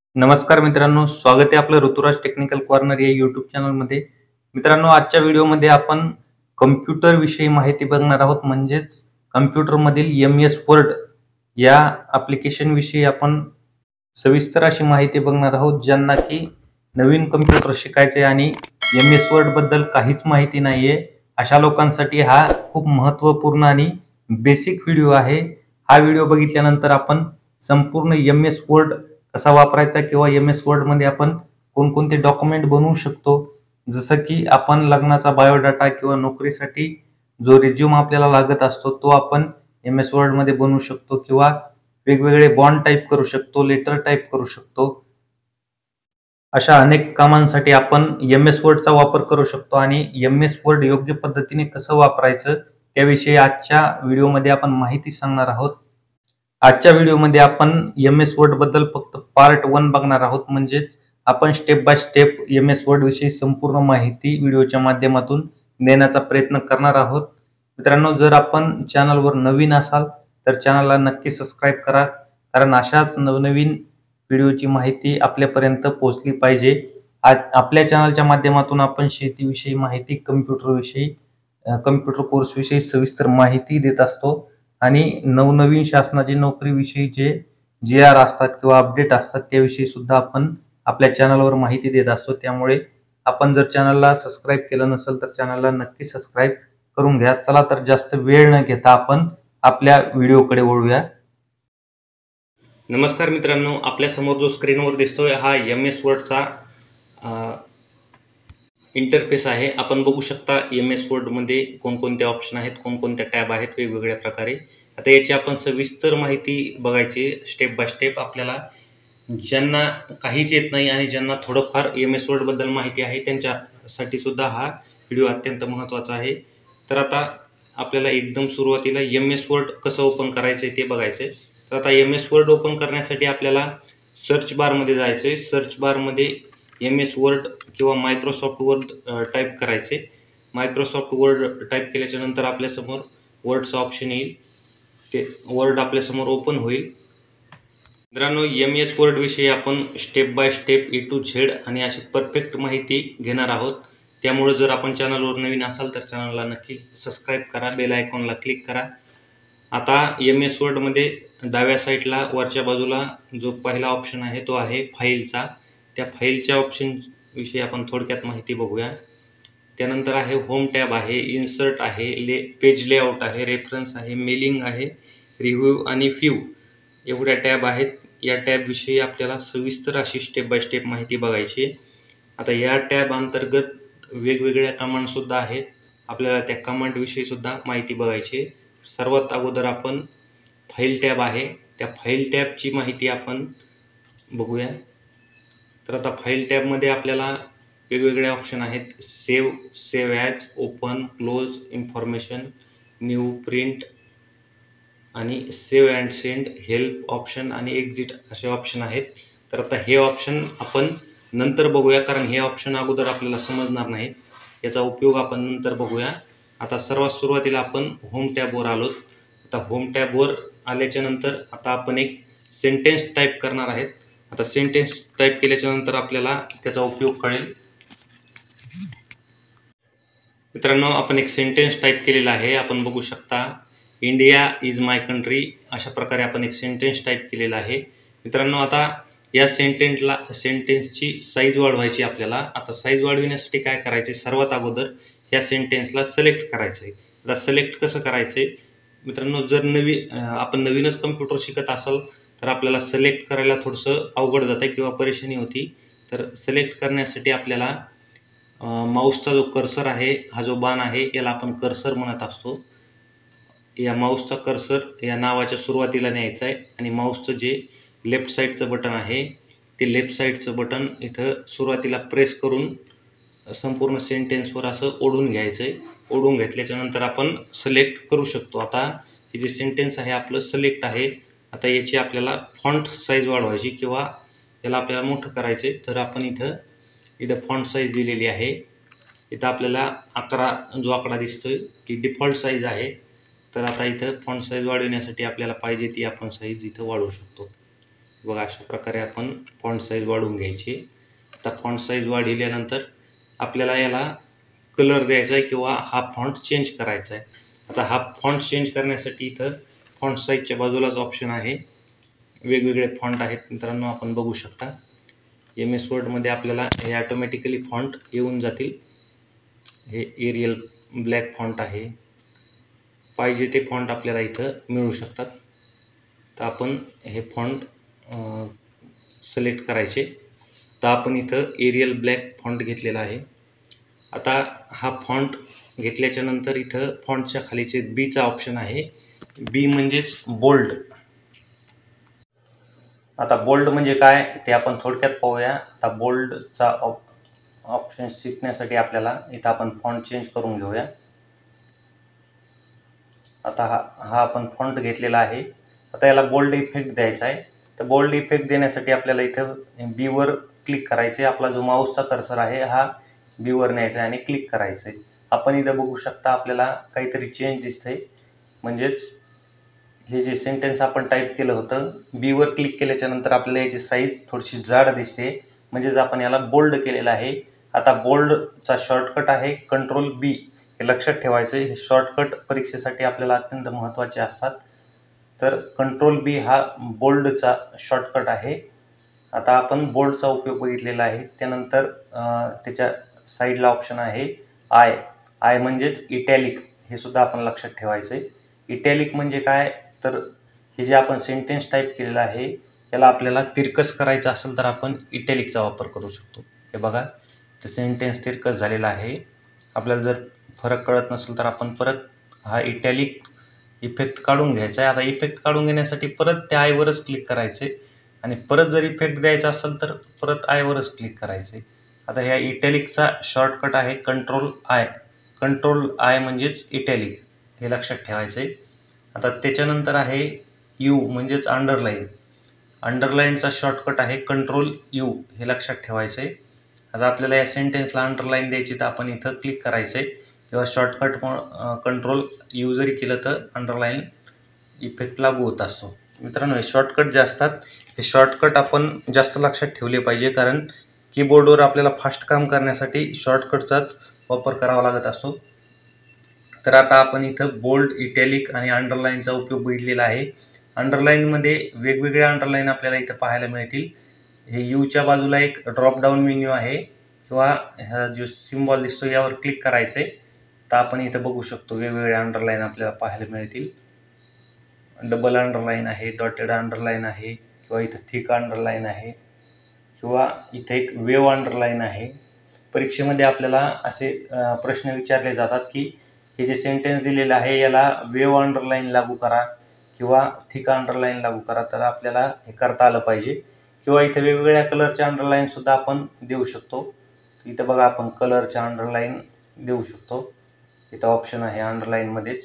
नमस्कार मित्रांनो, स्वागत आहे आपलं ऋतुराज टेक्निकल कॉर्नर या यूट्यूब चॅनलमध्ये. मित्रांनो, आजच्या व्हिडिओमध्ये आपण कम्प्युटर विषयी माहिती बघणार आहोत. म्हणजेच कम्प्युटरमधील MS वर्ड या ॲप्लिकेशन विषयी आपण सविस्तर अशी माहिती बघणार आहोत. ज्यांना की नवीन कम्प्युटर शिकायचे आणि MS वर्ड बद्दल काहीच माहिती नाहीये, अशा लोकांसाठी हा खूप महत्त्वपूर्ण आणि बेसिक व्हिडिओ आहे. हा व्हिडिओ बघितल्यानंतर आपण संपूर्ण MS वर्ड कसा वापरायचा किंवा MS वर्डमध्ये आपण कोणकोणते डॉक्युमेंट बनवू शकतो, जसं की आपण लग्नाचा बायोडाटा किंवा नोकरीसाठी जो रिझ्यूम आपल्याला लागत असतो, तो आपण MS वर्डमध्ये बनवू शकतो किंवा वेगवेगळे बॉन्ड टाइप करू शकतो, लेटर टाइप करू शकतो. अशा अनेक कामांसाठी आपण MS वर्डचा वापर करू शकतो आणि MS वर्ड योग्य पद्धतीने कसं वापरायचं, त्याविषयी आजच्या व्हिडिओमध्ये आपण माहिती सांगणार आहोत. आजच्या व्हिडिओमध्ये आपण MS वर्ड बद्दल फक्त पार्ट 1 बघणार आहोत. म्हणजेच आपण step by step MS word विषयी संपूर्ण माहिती व्हिडिओच्या माध्यमातून देण्याचा प्रयत्न करणार आहोत. मित्रांनो, जर आपण चॅनलवर नवीन असाल तर चॅनलला नक्की सबस्क्राईब करा, कारण अशाच नवनवीन व्हिडिओची माहिती आपल्यापर्यंत पोहोचली पाहिजे. आज आपल्या चॅनलच्या माध्यमातून आपण शेतीविषयी माहिती, कम्प्युटर कोर्सविषयी सविस्तर माहिती देत असतो आणि नवनवीन शासनाची नोकरीविषयी जे जी-आर असतात किंवा अपडेट असतात त्याविषयी सुद्धा आपण आपल्या चॅनलवर माहिती देत असतो. त्यामुळे आपण जर चॅनलला सबस्क्राईब केलं नसेल तर चॅनलला नक्की सबस्क्राईब करून घ्या. चला तर जास्त वेळ न घेता आपण आपल्या व्हिडिओकडे वळूया. नमस्कार मित्रांनो, आपल्या समोर जो स्क्रीनवर दिसतोय हा MS वर्डचा इंटरफेस आहे. आपण बघू शकता MS वर्डमध्ये कोणकोणते ऑप्शन आहेत, कोणकोणत्या टॅब आहेत वेगवेगळ्या प्रकारे. आता याची आपण सविस्तर माहिती बघायची स्टेप बाय स्टेप. आपल्याला ज्यांना काहीच येत नाही आणि ज्यांना थोडंफार MS वर्डबद्दल माहिती आहे त्यांच्यासाठी सुद्धा हा व्हिडिओ अत्यंत महत्त्वाचा आहे. तर आता आपल्याला एकदम सुरुवातीला MS वर्ड कसं ओपन करायचं आहे ते बघायचं आहे. तर आता MS वर्ड ओपन करण्यासाठी आपल्याला सर्च बारमध्ये जायचं आहे. सर्च बारमध्ये MS वर्ड किंवा मायक्रोसॉफ्ट वर्ड टाईप करायचे. मायक्रोसॉफ्ट वर्ड टाईप केल्याच्यानंतर आपल्यासमोर वर्डचं ऑप्शन येईल. ते वर्ड आपल्यासमोर ओपन होईल. मित्रांनो, MS वर्डविषयी आपण step by step A to Z आणि अशी परफेक्ट माहिती घेणार आहोत. त्यामुळे जर आपण चॅनलवर नवीन असाल तर चॅनलला नक्की सबस्क्राईब करा, बेल आयकॉनला क्लिक करा. आता MS वर्डमध्ये डाव्या साईडला वरच्या बाजूला जो पहिला ऑप्शन आहे तो आहे फाईलचा. त्या फाईलच्या ऑप्शनविषयी आपण थोडक्यात माहिती बघूया. त्यानंतर आहे होम टॅब आहे, इन्सर्ट आहे, पेज लेआउट आहे, रेफरन्स आहे, मेलिंग आहे, रिव्ह्यू आणि व्ह्यू एवढ्या टॅब आहेत. या टॅबविषयी आपल्याला सविस्तर अशी स्टेप बाय स्टेप माहिती बघायची आहे. आता या टॅब अंतर्गत वेगवेगळ्या कमांडसुद्धा आहेत. आपल्याला त्या कमांडविषयी सुद्धा माहिती बघायची आहे. सर्वात अगोदर आपण फाईल टॅब आहे, त्या फाईल टॅबची माहिती आपण बघूया. तर आता फाईल टॅबमध्ये आपल्याला वेगवेगळे ऑप्शन आहेत. Save as, open, close, information, new, print आणि save and send, help option आणि एक्झिट असे ऑप्शन आहेत. तर आता हे ऑप्शन आपण नंतर बघूया, कारण हे ऑप्शन अगोदर आपल्याला समजणार नाहीत. याचा उपयोग आपण नंतर बघूया. आता सर्वात सुरुवातीला आपण होम टॅबवर आलो. आता होम टॅबवर आल्याच्यानंतर आता आपण एक सेंटेन्स टाईप करणार आहेत. आता सेंटेन्स टाईप केल्याच्यानंतर आपल्याला त्याचा उपयोग कळेल. मित्रांनो, आपण एक सेंटेन्स टाईप केलेला आहे. आपण बघू शकता, इंडिया इज माय कंट्री, अशा प्रकारे आपण एक सेंटेन्स टाईप केलेला आहे. मित्रांनो, आता या सेंटेन्सची साईज वाढवायची आपल्याला. आता साईज वाढविण्यासाठी काय करायचे, सर्वात अगोदर ह्या सेंटेन्सला सिलेक्ट करायचं आहे. आता सिलेक्ट कसं करायचं आहे मित्रांनो, जर आपण नवीनच कम्प्युटर शिकत असाल तर आपल्याला सिलेक्ट करायला थोडंसं अवघड जातं किंवा परेशानी होती. तर सिलेक्ट करण्यासाठी आपल्याला माऊसचा जो कर्सर आहे, हा जो बाण आहे याला आपण कर्सर म्हणत असतो. या माऊसचा कर्सर या नावाच्या सुरुवातीला न्यायचा आहे आणि माऊसचं जे लेफ्ट साईडचं बटन आहे ते लेफ्ट साईडचं बटन इथं सुरुवातीला प्रेस करून संपूर्ण सेंटेन्सवर असं ओढून घ्यायचं आहे. ओढून घेतल्याच्यानंतर आपण सिलेक्ट करू शकतो. आता हे जे सेंटेन्स आहे आपलं सिलेक्ट आहे. आता याची आपल्याला फॉन्ट साईज वाढवायची किंवा याला आपल्याला मोठं करायचं आहे. तर आपण इथं फॉन्ट साईज दिलेली आहे. इथं आपल्याला 11 जो आकडा दिसतोय ती डिफॉल्ट साईज आहे. तर आता इथं फॉन्ट साईज वाढवण्यासाठी आपल्याला पाहिजे ती आपण साईज इथं वाढवू शकतो. बघा अशा प्रकारे आपण फॉन्ट साईज वाढवून घ्यायची. आता फॉन्ट साईज वाढवल्यानंतर आपल्याला याला कलर द्यायचा आहे किंवा हा फॉन्ट चेंज करायचा आहे. आता हा फॉन्ट चेंज करण्यासाठी इथं फॉन्ट साईजच्या बाजूलाच ऑप्शन आहे. वेगवेगळे फॉन्ट आहेत मित्रांनो, आपण बघू शकता. MS वर्डमध्ये आपल्याला हे ऑटोमॅटिकली फॉन्ट येऊन जातील. हे एरियल ब्लॅक फॉन्ट आहे. पाहिजे ते फॉन्ट आपल्याला इथं मिळू शकतात. तर आपण हे फॉन्ट सिलेक्ट करायचे. तर आपण इथं एरियल ब्लॅक फॉन्ट घेतलेला आहे. आता हा फॉन्ट घेतल्याच्या नंतर इथं फॉन्टच्या खालीचे बीचा ऑप्शन आहे. बी म्हणजेच बोल्ड. आता बोल्ड म्हणजे काय ते आपण थोडक्यात पाहूया. आता बोल्डचा ऑप्शन शिकण्यासाठी आपल्याला इथं आपण फॉन्ट चेंज करून घेऊया. आता हा आपण फॉन्ट घेतलेला आहे. आता याला बोल्ड इफेक्ट द्यायचा आहे. तर बोल्ड इफेक्ट देण्यासाठी आपल्याला इथं बीवर क्लिक करायचे. आपला जो माऊसचा कर्सर आहे हा बीवर न्यायचा आहे आणि क्लिक करायचं आहे. आपण इथं बघू शकता आपल्याला काहीतरी चेंज दिसतंय. म्हणजेच हे जे सेंटेन्स आपण टाईप केलं होतं, बीवर क्लिक केल्याच्या नंतर आपल्याला याची साईज थोडीशी जाड दिसते. म्हणजेच आपण याला बोल्ड केलेलं आहे. आता बोल्डचा शॉर्टकट आहे Ctrl+B. हे लक्षात ठेवायचं. हे शॉर्टकट परीक्षेसाठी आपल्याला अत्यंत महत्त्वाचे असतात. तर Ctrl+B हा बोल्डचा शॉर्टकट आहे. आता आपण बोल्डचा उपयोग बघितलेला आहे. त्यानंतर त्याच्या साईडला ऑप्शन आहे आय म्हणजेच इटॅलिक. हे सुद्धा आपण लक्षात ठेवायचं आहे. इटॅलिक म्हणजे काय, तर हे जे आपण सेंटेन्स टाईप केलेलं आहे याला आपल्याला तिरकस करायचं असेल तर आपण इटॅलिकचा वापर करू शकतो. हे बघा, ते सेंटेन्स तिरकस झालेला आहे. आपल्याला जर फरक कळत नसेल तर आपण परत हा इटॅलिक इफेक्ट काढून घ्यायचा आहे. आता इफेक्ट काढून घेण्यासाठी परत त्या आयवरच क्लिक करायचे आणि परत जर इफेक्ट द्यायचा असेल तर परत आयवरच क्लिक करायचे. आता ह्या इटॅलिकचा शॉर्टकट आहे Ctrl+I म्हणजेच इटॅलिक. हे लक्षात ठेवायचं आहे. आता त्याच्यानंतर आहे यू म्हणजेच अंडरलाईन. अंडरलाईनचा शॉर्टकट आहे Ctrl+U. हे लक्षात ठेवायचं आहे. आता आपल्याला या सेंटेन्सला अंडरलाईन द्यायची तर आपण इथं क्लिक करायचं आहे किंवा शॉर्टकट Ctrl+U जरी केलं तर अंडरलाईन इफेक्ट लागू होत असतो. मित्रांनो, हे शॉर्टकट जे असतात हे शॉर्टकट आपण जास्त लक्षात ठेवले पाहिजे, कारण कीबोर्डवर आपल्याला फास्ट काम करण्यासाठी शॉर्टकटचाच वापर करावा लागत असतो. तर आता आपण इथं बोल्ड, इटॅलिक आणि अंडरलाईनचा उपयोग बघितलेला आहे. अंडरलाईनमध्ये वेगवेगळ्या अंडरलाईन आपल्याला इथं पाहायला मिळतील. हे यूच्या बाजूला एक ड्रॉप डाऊन मेन्यू आहे किंवा हा जो सिम्बॉल दिसतो यावर क्लिक करायचं आहे. तर आपण इथं बघू शकतो वेगवेगळ्या अंडरलाईन आपल्याला पाहायला मिळतील. डबल अंडरलाईन आहे, डॉटेड अंडरलाईन आहे किंवा इथं थिक अंडरलाईन आहे किंवा इथं एक वेव्ह अंडरलाईन आहे. परीक्षेमध्ये आपल्याला असे प्रश्न विचारले जातात की हे जे सेंटेन्स दिलेलं आहे याला वेव्ह अंडरलाईन लागू करा किंवा थिक अंडरलाईन लागू करा. तर आपल्याला हे करता आलं पाहिजे. किंवा इथं वेगवेगळ्या कलरच्या अंडरलाईनसुद्धा आपण देऊ शकतो. इथं बघा आपण कलरच्या अंडरलाईन देऊ शकतो. इथं ऑप्शन आहे अंडरलाईनमध्येच.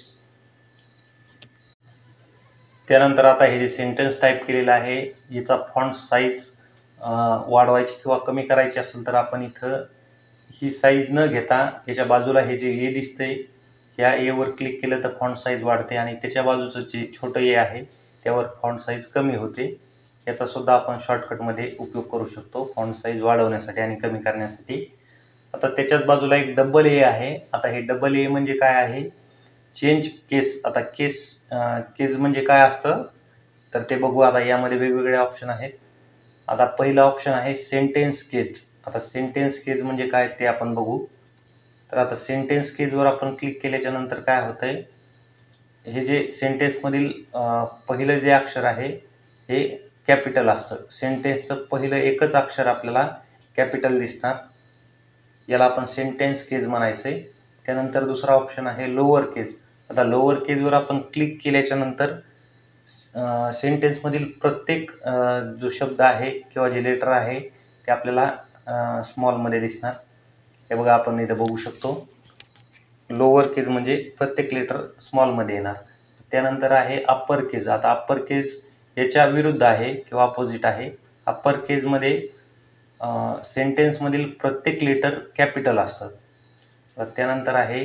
त्यानंतर आता हे जे सेंटेन्स टाईप केलेलं आहे याचा फॉन्ट साईज वाढवायची किंवा कमी करायची असेल तर आपण इथं ही साईज न घेता याच्या बाजूला हे जे ए दिसतंय या एवर क्लिक केलं तर फॉन्ट साईज वाढते आणि त्याच्या बाजूचं जे छोटं ए आहे त्यावर फॉन्ट साईज कमी होते. याचासुद्धा आपण शॉर्टकटमध्ये उपयोग करू शकतो फॉन्ट साईज वाढवण्यासाठी आणि कमी करण्यासाठी. आता त्याच्याच बाजूला एक डबल ए आहे. आता हे डबल ए म्हणजे काय आहे, चेंज केस. आता केस म्हणजे काय असतं तर ते बघू. आता यामध्ये वेगवेगळे ऑप्शन आहेत. आता पहिला ऑप्शन आहे सेंटेन्स केज. आता सेंटेन्स केज म्हणजे काय ते आपण बघू. तर आता सेंटेन्स केजवर आपण क्लिक केल्याच्या नंतर काय होतं आहे, हे जे सेंटेन्समधील पहिलं जे अक्षर आहे हे कॅपिटल असतं. सेंटेन्सचं पहिलं एकच अक्षर आपल्याला कॅपिटल दिसणार. याला आपण सेंटेन्स केज म्हणायचं आहे. त्यानंतर दुसरा ऑप्शन आहे लोअर केज. आता लोअर केजवर आपण क्लिक केल्याच्या नंतर सेंटेन्समधील प्रत्येक जो शब्द आहे किंवा जे लेटर आहे ते आपल्याला स्मॉलमध्ये दिसणार. हे बघा आपण इथं बघू शकतो. लोअर केज म्हणजे प्रत्येक लेटर स्मॉलमध्ये येणार. त्यानंतर आहे अप्पर केज. आता अप्पर केज याच्या विरुद्ध आहे किंवा अपोजिट आहे. अप्पर केजमध्ये सेंटेन्समधील प्रत्येक लेटर कॅपिटल असतात. त्यानंतर आहे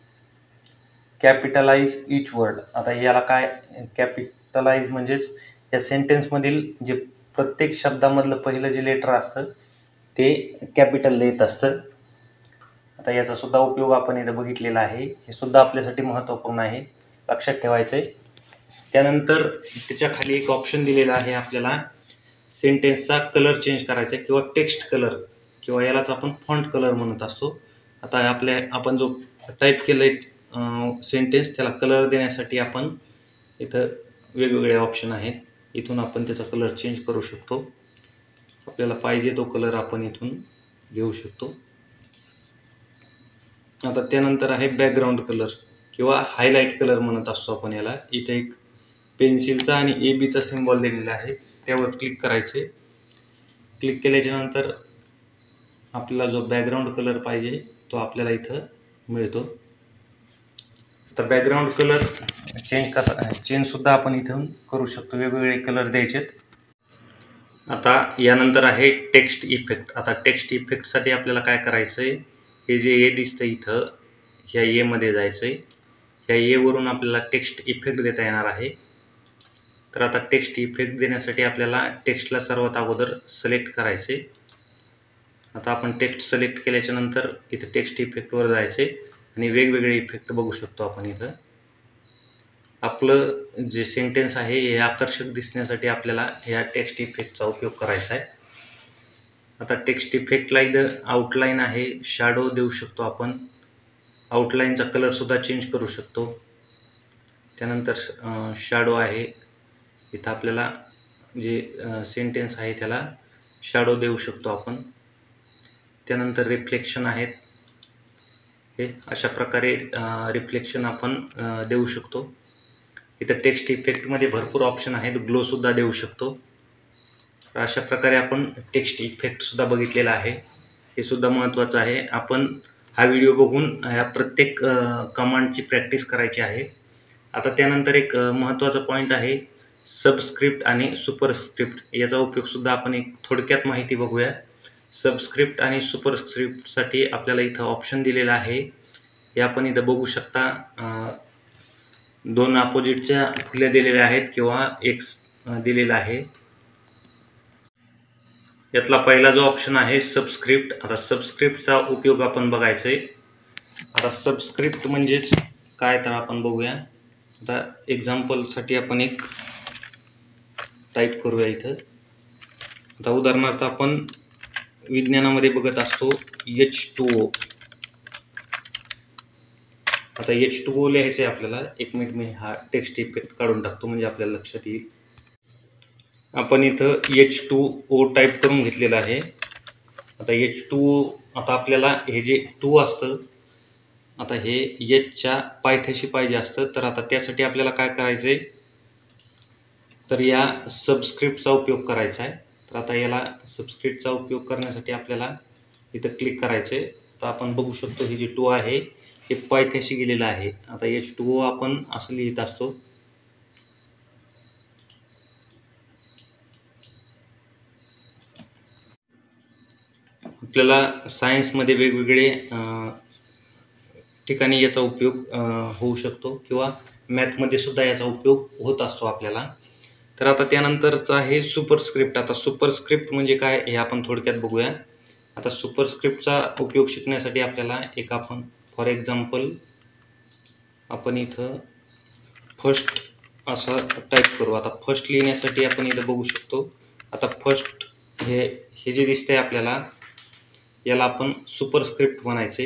कॅपिटलाइज इच वर्ड. आता याला काय, कॅपिटलाइज म्हणजेच या सेंटेन्समधील जे प्रत्येक शब्दामधलं पहिलं जे लेटर असतं ते कॅपिटलला येत असतं. आता याचा सुद्धा उपयोग आपण इथं बघितलेला आहे. हे सुद्धा आपल्यासाठी महत्त्वपूर्ण आहे, लक्षात ठेवायचं आहे. त्यानंतर त्याच्या खाली एक ऑप्शन दिलेला आहे आपल्याला सेंटेन्सचा कलर चेंज करायचा किंवा टेक्स्ट कलर किंवा यालाच आपण फॉन्ट कलर म्हणत असतो. आता आपण जो टाईप केलं आहे सेंटेन्स त्याला कलर देण्यासाठी आपण इथं वेगवेगळे ऑप्शन आहेत. इथून आपण त्याचा कलर चेंज करू शकतो. आपल्याला पाहिजे तो कलर आपण इथून घेऊ शकतो. आता त्यानंतर आहे बॅकग्राऊंड कलर किंवा हायलाईट कलर म्हणत असतो आपण याला. इथे एक पेन्सिलचा आणि AB चा सिम्बॉल दिलेला आहे, त्यावर क्लिक करायचे. क्लिक केल्याच्यानंतर आपल्याला जो बॅकग्राऊंड कलर पाहिजे तो आपल्याला इथं मिळतो. तर बॅकग्राऊंड कलर चेंजसुद्धा आपण इथून करू शकतो, वेगवेगळे कलर द्यायचेत. आता यानंतर आहे टेक्स्ट इफेक्ट. आता टेक्स्ट इफेक्टसाठी आपल्याला काय करायचं आहे, हे जे ए दिसतं इथं ह्या एमध्ये जायचं आहे. ह्या एवरून आपल्याला टेक्स्ट इफेक्ट देता येणार आहे. तर आता टेक्स्ट इफेक्ट देण्यासाठी आपल्याला टेक्स्टला सर्वात अगोदर सिलेक्ट करायचे. आता आपण टेक्स्ट सिलेक्ट केल्याच्यानंतर इथं टेक्स्ट इफेक्टवर जायचे आणि वेगवेगळे इफेक्ट बघू शकतो आपण इथं. आपलं जे सेंटेन्स आहे हे आकर्षक दिसण्यासाठी आपल्याला ह्या टेक्स्ट इफेक्टचा उपयोग करायचा आहे. आता टेक्स्ट इफेक्टला इथं आउटलाईन आहे, शॅडो देऊ शकतो आपण. आउटलाईनचा कलरसुद्धा चेंज करू शकतो. त्यानंतर शॅडो आहे, इथं आपल्याला जे सेंटेन्स आहे त्याला शॅडो देऊ शकतो आपण. त्यानंतर रिफ्लेक्शन आहेत, हे अशा प्रकारे रिफ्लेक्शन आपण देऊ शकतो. इथं टेक्स्ट इफेक्टमध्ये भरपूर ऑप्शन आहेत, ग्लोसुद्धा देऊ शकतो. तर अशा प्रकारे आपण टेक्स्ट इफेक्टसुद्धा बघितलेला आहे, हे सुद्धा महत्त्वाचं आहे. आपण हा व्हिडिओ बघून ह्या प्रत्येक कमांडची प्रॅक्टिस करायची आहे. आता त्यानंतर एक महत्त्वाचा पॉईंट आहे सबस्क्रिप्ट आणि सुपरस्क्रिप्ट. याचा उपयोगसुद्धा आपण एक थोडक्यात माहिती बघूया. सबस्क्रिप्ट आणि सुपरस्क्रिप्टसाठी आपल्याला इथं ऑप्शन दिलेला आहे, हे आपण इथं बघू शकता. दोन अपोजिटच्या फुल्या दिलेल्या आहेत किंवा एक्स दिलेला आहे. यातला पहिला जो ऑप्शन आहे सबस्क्रिप्ट. आता सबस्क्रिप्टचा उपयोग आपण बघायचा आहे. आता सबस्क्रिप्ट म्हणजेच काय तर आपण बघूया. आता एक्झाम्पलसाठी आपण एक टाईप करूया इथं. आता उदाहरणार्थ आपण विज्ञानामध्ये बघत असतो H2O. आता H2O लिहायचं आहे आपल्याला. एक मिनिट मी हा टेक्स्ट इफेक्ट काढून टाकतो म्हणजे आपल्याला लक्षात येईल. आपण इथं H2O टाईप करून घेतलेलं आहे. आता H2O, आता आपल्याला हे जे 2 असतं, आता हे Hच्या पायथ्याशी पाहिजे असतं. तर आता त्यासाठी आपल्याला काय करायचं आहे, तर या सबस्क्रिप्टचा उपयोग करायचा आहे. तर आता याला सबस्क्रिप्टचा उपयोग करण्यासाठी आपल्याला इथं क्लिक करायचं आहे. तर आपण बघू शकतो हे जे 2 आहे हे पायथ्याशी गेलेलं आहे. आता H2O आपण असं लिहित असतो. आपल्याला सायन्समध्ये वेगवेगळे ठिकाणी याचा उपयोग होऊ शकतो किंवा मॅथमध्ये सुद्धा याचा उपयोग होत असतो आपल्याला. तर आता त्यानंतरचं आहे सुपरस्क्रिप्ट. आता सुपरस्क्रिप्ट म्हणजे काय हे आपण थोडक्यात बघूया. आता सुपरस्क्रिप्टचा उपयोग शिकण्यासाठी आपल्याला एक आपण फॉर एक्झाम्पल आपण इथं फर्स्ट असं टाईप करू. आता फर्स्ट लिहिण्यासाठी आपण इथं बघू शकतो. आता फर्स्ट हे जे दिसतंय आपल्याला याला आपण सुपरस्क्रिप्ट म्हणायचे.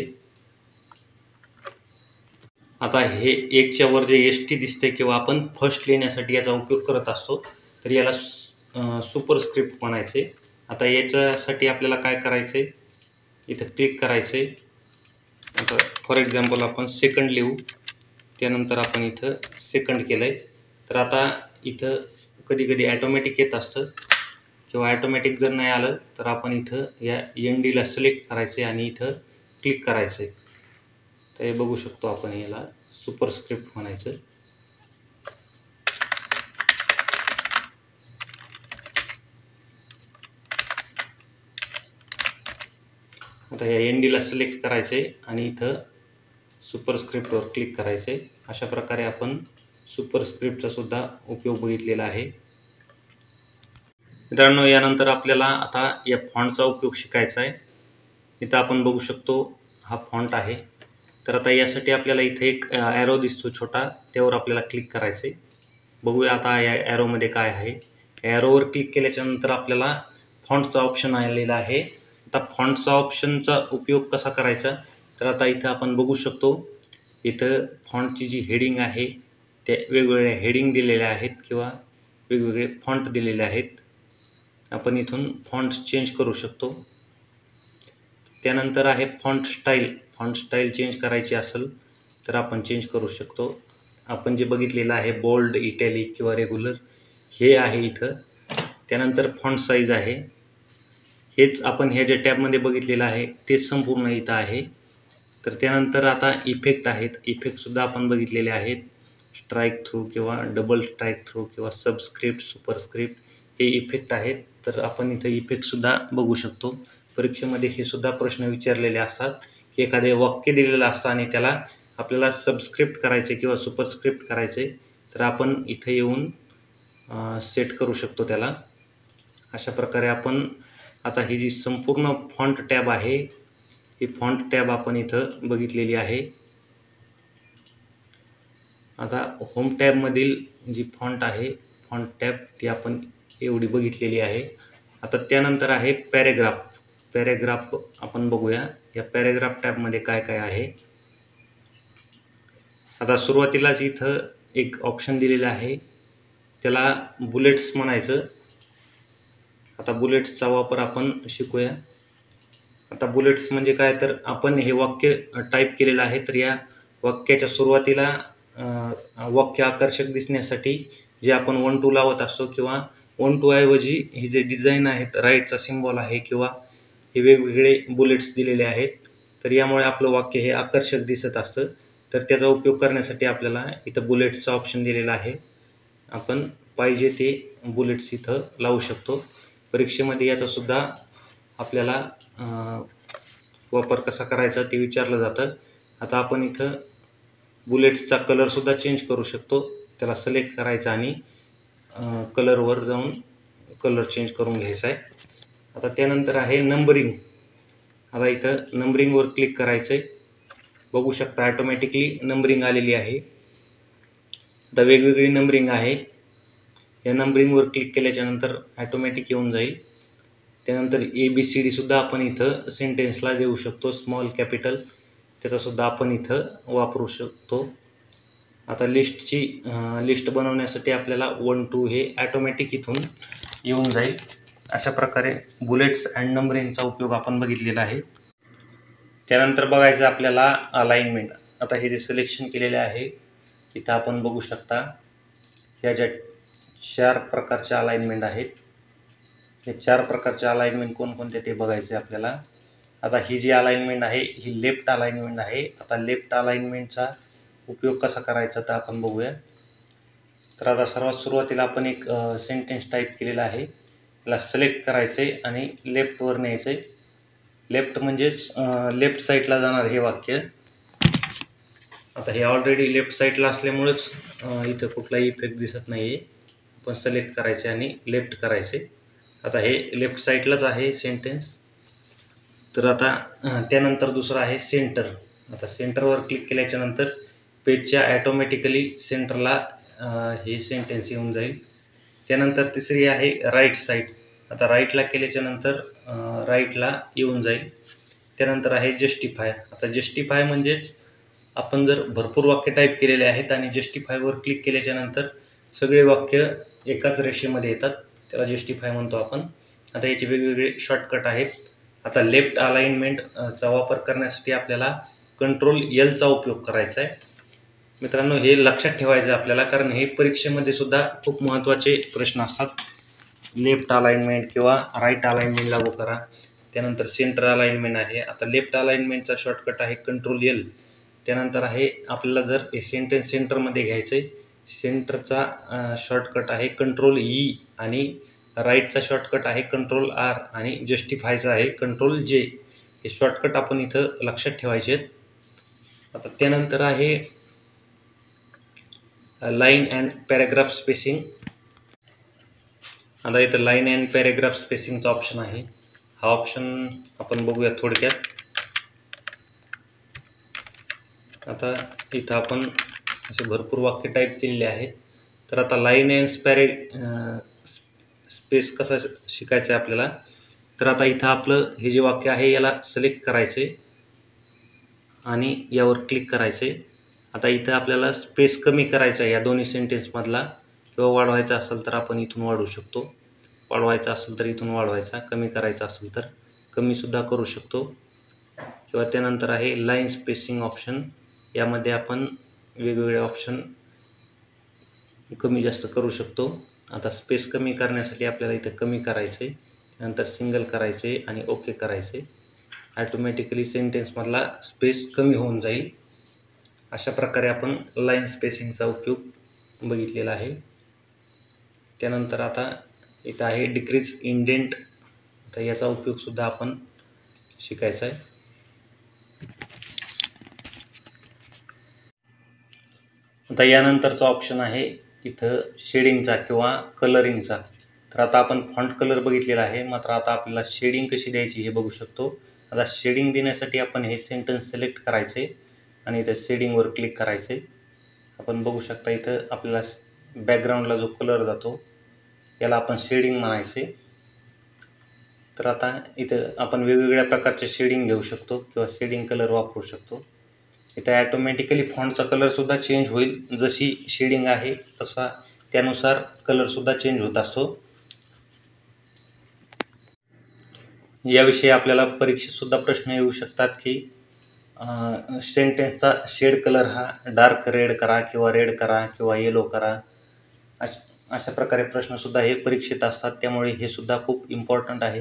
आता हे एकच्या वर जे ST दिसते किंवा आपण फर्स्ट लिहिण्यासाठी याचा उपयोग करत असतो, तर याला सुपरस्क्रिप्ट म्हणायचे. आता याच्यासाठी आपल्याला काय करायचं आहे, इथं क्लिक करायचं आहे. आता फॉर एक्झाम्पल आपण सेकंड लिहू. त्यानंतर आपण इथं सेकंड केलं आहे. तर आता इथं कधी कधी ॲटोमॅटिक येत असतं किंवा ॲटोमॅटिक जर नाही आलं तर आपण इथं या NDला सिलेक्ट करायचं आहे आणि इथं क्लिक करायचं आहे. तर हे बघू शकतो आपण, याला सुपरस्क्रिप्ट म्हणायचं. आता या NDला सिलेक्ट करायचं आहे आणि इथं सुपरस्क्रिप्टवर क्लिक करायचं आहे. अशा प्रकारे आपण सुपरस्क्रिप्टचा सुद्धा उपयोग बघितलेला आहे. मित्रांनो, यानंतर आपल्याला आता या फॉन्टचा उपयोग शिकायचा आहे. इथं आपण बघू शकतो हा फॉन्ट आहे. तर आता यासाठी आपल्याला इथे एक ॲरो दिसतो छोटा, त्यावर आपल्याला क्लिक करायचं आहे. बघूया आता या ॲरोमध्ये काय आहे. ॲरोवर क्लिक केल्याच्यानंतर आपल्याला फॉन्टचा ऑप्शन आलेला आहे. आता फॉन्टचा ऑप्शनचा उपयोग कसा करायचा, तर आता इथं आपण बघू शकतो. इथं फॉन्टची जी हेडिंग आहे त्या वेगवेगळ्या हेडिंग दिलेल्या आहेत किंवा वेगवेगळे फॉन्ट दिलेले आहेत. आपण इथून फॉन्ट चेंज करू शकतो. त्यानंतर आहे फॉन्ट स्टाईल चेंज करायची असेल तर आपण चेंज करू शकतो. आपण जे बघितलेलं आहे बोल्ड, इटॅलिक किंवा रेग्युलर हे आहे इथं. त्यानंतर फॉन्ट साईज आहे. हेच आपण ह्या ज्या टॅबमध्ये बघितलेलं आहे तेच संपूर्ण इथं आहे. तर त्यानंतर आता इफेक्ट आहेत. इफेक्टसुद्धा आपण बघितलेले आहेत. स्ट्राईक थ्रू किंवा डबल स्ट्राईक थ्रू किंवा सबस्क्रिप्ट, सुपरस्क्रिप्ट हे इफेक्ट आहेत. तर आपण इथं इफेक्टसुद्धा बघू शकतो. परीक्षेमध्ये हे सुद्धा प्रश्न विचारलेले असतात की एखादे वाक्य दिलेलं असतं आणि त्याला आपल्याला सबस्क्रिप्ट करायचे किंवा सुपरस्क्रिप्ट करायचे, तर आपण इथं येऊन सेट करू शकतो त्याला. अशा प्रकारे आपण आता ही जी संपूर्ण फॉन्ट टॅब आहे, ही फॉन्ट टॅब आपण इथं बघितलेली आहे. आता होम टॅबमधील जी फॉन्ट आहे, फॉन्ट टॅब ती आपण एवढी बघितलेली आहे. आता त्यानंतर आहे पॅरेग्राफ आपण बघूया. या पॅरेग्राफ टॅबमध्ये काय काय आहे. आता सुरुवातीलाच इथं एक ऑप्शन दिलेलं आहे, त्याला बुलेट्स म्हणायचं. आता बुलेट्सचा वापर आपण शिकूया. आता बुलेट्स म्हणजे काय, तर आपण हे वाक्य टाईप केलेलं आहे, तर या वाक्याच्या सुरुवातीला वाक्य आकर्षक दिसण्यासाठी जे आपण 1 2 लावत असतो किंवा 1 2 ऐवजी ही जे डिझाईन आहेत, राईटचा सिम्बॉल आहे किंवा हे वेगवेगळे बुलेट्स दिलेले आहेत, तर यामुळे आपलं वाक्य हे आकर्षक दिसत असतं. तर त्याचा उपयोग करण्यासाठी आपल्याला इथं बुलेट्सचा ऑप्शन दिलेला आहे. आपण पाहिजे ते बुलेट्स इथं लावू शकतो. परीक्षेमध्ये याचासुद्धा आपल्याला वापर कसा करायचा ते विचारलं जातं. आता आपण इथं बुलेट्सचा कलरसुद्धा चेंज करू शकतो. त्याला सिलेक्ट करायचं आणि कलरवर जाऊन कलर चेंज करून घ्यायचा आहे. आता त्यानंतर आहे नंबरिंग. आता इथं नंबरिंगवर क्लिक करायचं आहे. बघू शकता ॲटोमॅटिकली नंबरिंग आलेली आहे. आता वेगवेगळी नंबरिंग आहे. या नंबरिंगवर क्लिक केल्याच्यानंतर ॲटोमॅटिक येऊन जाईल. त्यानंतर ABCD सुद्धा आपण इथं सेंटेन्सला देऊ शकतो. स्मॉल, कॅपिटल त्याचासुद्धा आपण इथं वापरू शकतो. आता लिस्ट बनवण्यासाठी आपल्याला 1 2 हे ॲटोमॅटिक इथून येऊन जाईल. अशा प्रकारे बुलेट्स अँड नंबरिंगचा उपयोग आपण बघितलेला आहे. त्यानंतर बघायचं आपल्याला अलाइनमेंट. आता हे जे सिलेक्शन केलेले आहे इथं आपण बघू शकता ह्या ज्या 4 प्रकारच्या अलाइनमेंट आहेत. हे 4 प्रकारचे अलाइनमेंट कोणकोणते ते बघायचे आपल्याला. आता ही जी अलाइनमेंट आहे ही लेफ्ट अलाइनमेंट आहे. आता लेफ्ट अलाइनमेंटचा उपयोग कसा करायचा तर आपण बघूया. तर आता सर्वात सुरुवातीला आपण एक सेंटेन्स टाईप केलेला आहे. त्याला सिलेक्ट करायचं आहे आणि लेफ्टवर न्यायचं आहे. लेफ्ट म्हणजेच लेफ्ट साईडला जाणार हे वाक्य. आता हे ऑलरेडी लेफ्ट साईडला असल्यामुळेच इथं कुठलाही इफेक्ट दिसत नाही आहे. आपण सिलेक्ट करायचे आणि लेफ्ट करायचे. आता हे लेफ्ट साईडलाच आहे सेंटेन्स. तर आता त्यानंतर दुसरं आहे सेंटर. आता सेंटरवर क्लिक केल्याच्यानंतर पेजच्या ॲटोमॅटिकली सेंटरला हे सेंटेन्स येऊन जाईल. त्यानंतर तिसरी आहे राईट साईड. आता राईटला केल्याच्यानंतर राईटला येऊन जाईल. त्यानंतर आहे जस्टिफाय. आता जस्टिफाय म्हणजेच आपण जर भरपूर वाक्य टाईप केलेले आहेत आणि जस्टिफायवर क्लिक केल्याच्यानंतर सगळे वाक्य एकाच रेषेमध्ये येतात, त्याला जस्टिफाय म्हणतो आपण. आता याचे वेगवेगळे शॉर्टकट आहेत. आता लेफ्ट अलाइनमेंटचा वापर करण्यासाठी आपल्याला कंट्रोल Lचा उपयोग करायचा आहे. मित्रांनो, हे लक्षात ठेवायचं आहे आपल्याला, कारण हे परीक्षेमध्ये सुद्धा खूप महत्त्वाचे प्रश्न असतात. लेफ्ट अलाइनमेंट किंवा राईट अलाइनमेंट लागू करा. त्यानंतर सेंटर अलाइनमेंट आहे. आता लेफ्ट अलाइनमेंटचा शॉर्टकट आहे कंट्रोल L. त्यानंतर आहे आपल्याला जर हे सेंटेन्स सेंटरमध्ये घ्यायचं आहे, सेंटरचा शॉर्टकट आहे कंट्रोल E आणि राईटचा शॉर्टकट आहे कंट्रोल R आणि जस्टिफायचा आहे कंट्रोल J. हे शॉर्टकट आपण इथं लक्षात ठेवायचे आहेत. आता त्यानंतर आहे लाईन अँड पॅराग्राफ स्पेसिंग. आता इथं लाईन अँड पॅरेग्राफ स्पेसिंगचा ऑप्शन आहे. हा ऑप्शन आपण बघूया थोडक्यात. आता इथं आपण असे भरपूर वाक्य टाईप केलेले आहेत. तर आता लाईन अँड स्पेस कसा शिकायचं आहे आपल्याला. तर आता इथं आपलं हे जे वाक्य आहे याला सिलेक्ट करायचे आणि यावर क्लिक करायचे. आता इथं आपल्याला स्पेस कमी करायचा आहे या दोन्ही सेंटेन्समधला, किंवा वाढवायचा असेल तर आपण इथून वाढवू शकतो. वाढवायचा असेल तर इथून वाढवायचा, कमी करायचा असेल तर कमीसुद्धा करू शकतो. किंवा त्यानंतर आहे लाईन स्पेसिंग ऑप्शन. यामध्ये आपण वेगवेगळे ऑप्शन कमी जास्त करू शकतो. आता स्पेस कमी करण्यासाठी आपल्याला इथं कमी करायचे, नंतर सिंगल करायचे आणि ओके करायचे. ॲटोमॅटिकली सेंटेन्समधला स्पेस कमी होऊन जाईल. अशा प्रकारे आपण लाईन स्पेसिंगचा उपयोग बघितलेला आहे. त्यानंतर आता इथं आहे डिक्रीज इंडेंट. तर याचा उपयोगसुद्धा आपण शिकायचा आहे. आता यानंतरचा ऑप्शन आहे इथं शेडिंगचा किंवा कलरिंगचा. तर आता आपण फॉन्ट कलर बघितलेला आहे, मात्र आता आपल्याला शेडिंग कशी द्यायची हे बघू शकतो. आता शेडिंग देण्यासाठी आपण हे सेंटेन्स सिलेक्ट करायचे आणि इथं शेडिंगवर क्लिक करायचे. आपण बघू शकता इथं आपल्याला बॅकग्राऊंडला जो कलर जातो याला आपण शेडिंग म्हणायचे. तर आता इथं आपण वेगवेगळ्या प्रकारचे शेडिंग घेऊ शकतो किंवा शेडिंग कलर वापरू शकतो. इथं ॲटोमॅटिकली फॉन्टचा कलरसुद्धा चेंज होईल. जशी शेडिंग आहे तसा त्यानुसार कलरसुद्धा चेंज होत असतो. याविषयी आपल्याला परीक्षेतसुद्धा प्रश्न येऊ शकतात की सेंटेन्सचा शेड कलर हा डार्क रेड करा किंवा रेड करा किंवा येलो करा. अशा प्रकारे प्रश्नसुद्धा हे परीक्षेत असतात. त्यामुळे हे सुद्धा खूप इम्पॉर्टंट आहे.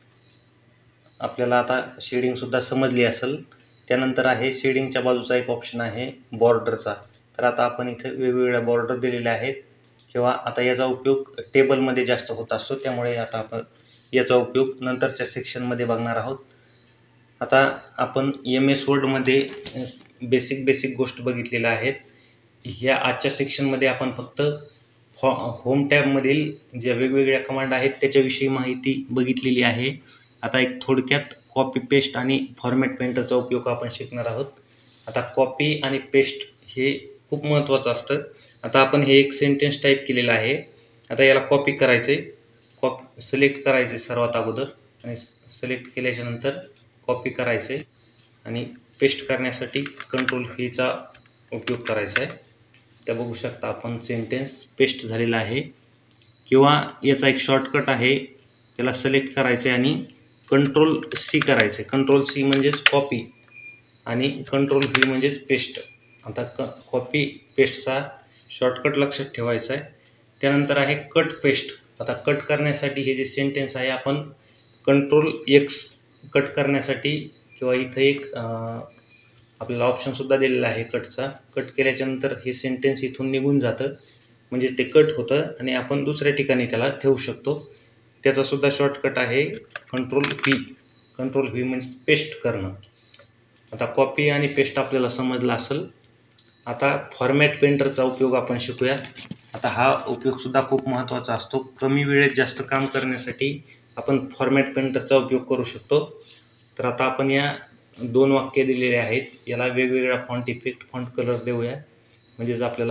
आपल्याला आता शेडिंगसुद्धा समजली असेल. त्यानंतर आहे शेडिंगच्या बाजूचा एक ऑप्शन आहे बॉर्डरचा. तर आता आपण इथे वेगवेगळ्या बॉर्डर दिलेल्या आहेत, किंवा आता याचा उपयोग टेबलमध्ये जास्त होत असतो. त्यामुळे आता आपण याचा उपयोग नंतरच्या सेक्शनमध्ये बघणार आहोत. आता आपण MS वर्डमध्ये बेसिक गोष्ट बघितलेल्या आहेत. ह्या आजच्या सेक्शनमध्ये आपण फक्त होम टॅबमधील ज्या वेगवेगळ्या कमांड आहेत त्याच्याविषयी माहिती बघितलेली आहे. आता एक थोडक्यात कॉपी पेस्ट आणि फॉर्मॅट पेंटरचा उपयोग आपण शिकणार आहोत. आता कॉपी आणि पेस्ट हे खूप महत्त्वाचं असतं. आता आपण हे एक सेंटेन्स टाईप केलेलं आहे. आता याला कॉपी करायचे. सिलेक्ट करायचे सर्वात अगोदर आणि सिलेक्ट केल्याच्यानंतर कॉपी करायचे आणि पेस्ट करण्यासाठी Ctrl+V उपयोग करायचा आहे. त्या बघू शकता आपण सेंटेन्स पेस्ट झालेला आहे. किंवा याचा एक शॉर्टकट आहे, याला सिलेक्ट करायचे आणि Ctrl+C करायचे. Ctrl+C म्हणजेच कॉपी आणि Ctrl+V म्हणजेच पेस्ट. आता कॉपी पेस्टचा शॉर्टकट लक्षात ठेवायचा आहे. त्यानंतर आहे कट पेस्ट. आता कट करण्यासाठी हे जे सेंटेन्स आहे आपण Ctrl+X कट करण्यासाठी, किंवा इथं एक आपल्याला ऑप्शनसुद्धा दिलेला आहे कटचा. कट केल्याच्यानंतर हे सेंटेन्स इथून निघून जातं, म्हणजे ते कट होतं आणि आपण दुसऱ्या ठिकाणी त्याला ठेवू शकतो. त्याचासुद्धा शॉर्टकट आहे Ctrl+V. Ctrl+V म्हणजे पेस्ट करणं. आता कॉपी आणि पेस्ट आपल्याला समजला असेल. आता फॉर्मॅट पेंटरचा उपयोग आपण शिकूया. आता हा उपयोगसुद्धा खूप महत्त्वाचा असतो. कमी वेळेत जास्त काम करण्यासाठी आपण फॉर्मॅट पेंटरचा उपयोग करू शकतो. तर आता आपण या 2 वाक्य दिलेले आहेत, याला वेगवेगळा फॉन्ट इफेक्ट, फॉन्ट कलर देऊया, म्हणजेच आपल्याला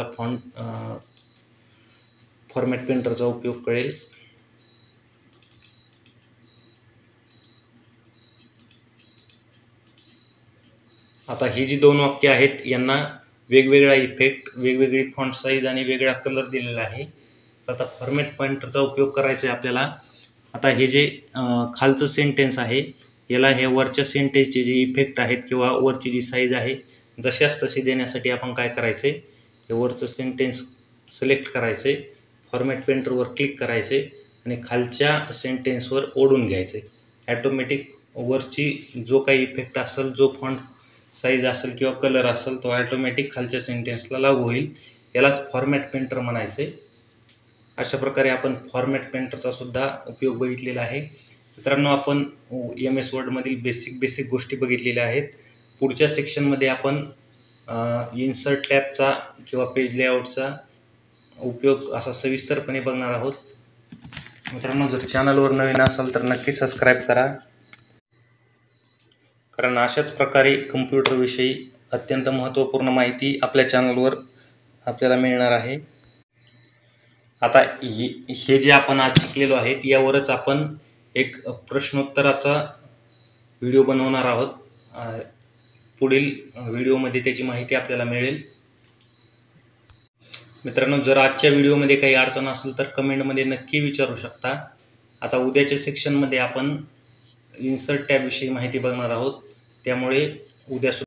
फॉर्मॅट पेंटरचा उपयोग कळेल. आता ही जी 2 वाक्य आहेत यांना वेगवेगळा इफेक्ट, वेगवेगळी फॉन्ट साईज आणि वेगळा कलर दिलेला आहे. तर आता फॉर्मॅट पेंटरचा उपयोग करायचा आहे आपल्याला. आता हे जे खालचं सेंटेन्स आहे याला हे वरच्या सेंटेन्सचे जे इफेक्ट आहेत किंवा वरची जी साईज आहे जशास तशी देण्यासाठी आपण काय करायचे, हे वरचं सेंटेन्स सिलेक्ट करायचे, फॉर्मॅट पेंटरवर क्लिक करायचे आणि खालच्या सेंटेन्सवर ओढून घ्यायचे. ॲटोमॅटिक वरची जो काही इफेक्ट असेल, जो फॉन्ट साईज असेल किंवा कलर असेल, तो ॲटोमॅटिक खालच्या सेंटेन्सला लागू होईल. यालाच फॉर्मॅट पेंटर म्हणायचे. अशा प्रकारे आपण फॉर्मॅट पेंटरचा सुद्धा उपयोग बघितलेला आहे. मित्रांनो, आपण MS वर्डमधील बेसिक गोष्टी बघितलेल्या आहेत. पुढच्या सेक्शनमध्ये आपण इन्सर्ट टॅबचा किंवा पेज लेआउटचा उपयोग असा सविस्तरपणे बघणार आहोत. मित्रांनो, जर चॅनलवर नवीन असाल तर नक्की सबस्क्राईब करा, कारण अशाच प्रकारे कम्प्युटरविषयी अत्यंत महत्त्वपूर्ण माहिती आपल्या चॅनलवर आपल्याला मिळणार आहे. आता हे जे आपण आज शिकलेलो आहेत यावरच आपण एक प्रश्नोत्तराचा व्हिडिओ बनवणार आहोत. पुढील व्हिडिओमध्ये त्याची माहिती आपल्याला मिळेल. मित्रांनो, जर आजच्या व्हिडिओमध्ये काही अडचण असेल तर कमेंटमध्ये नक्की विचारू शकता. आता उद्याच्या सेक्शनमध्ये आपण इन्सर्ट टॅबविषयी माहिती बघणार आहोत, त्यामुळे उद्या